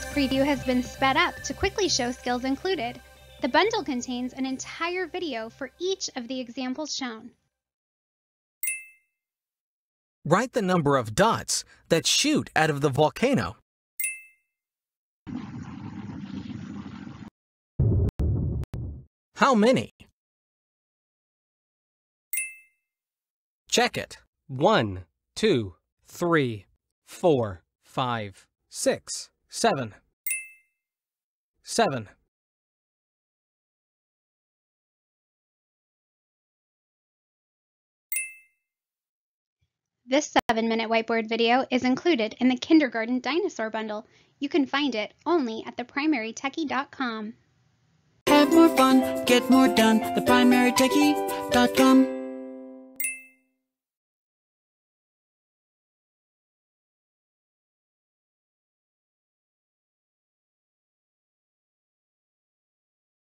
Preview has been sped up to quickly show skills included. The bundle contains an entire video for each of the examples shown. Write the number of dots that shoot out of the volcano. How many? Check it. 1, 2, 3, 4, 5, 6, 7. 7. This 7-minute whiteboard video is included in the Kindergarten Dinosaur Bundle. You can find it only at theprimarytechie.com. Have more fun, get more done, theprimarytechie.com.